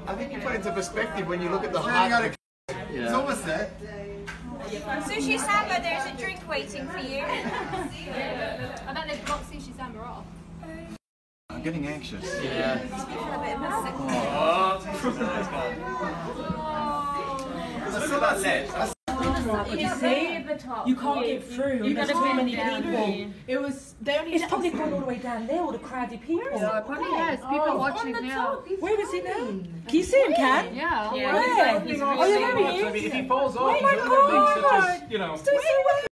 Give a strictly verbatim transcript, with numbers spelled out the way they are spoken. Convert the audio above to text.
I think you put it into perspective when you look at the height. Yeah. It's almost there. Sushi Samba, there's a drink waiting for you. I bet they've blocked Sushi Samba off. I'm getting anxious. Yeah. Oh. Look at that net. You see, you can't get through. There's too many people. It was. They only. It's probably gone all the way down there. All the crowded people. Yeah, it probably has. People oh, watching now. Where is he now? Can you see him, Kat? Yeah. Where? He's oh, yeah, there he is. If he falls off, oh he's my going to be such God. a, you know.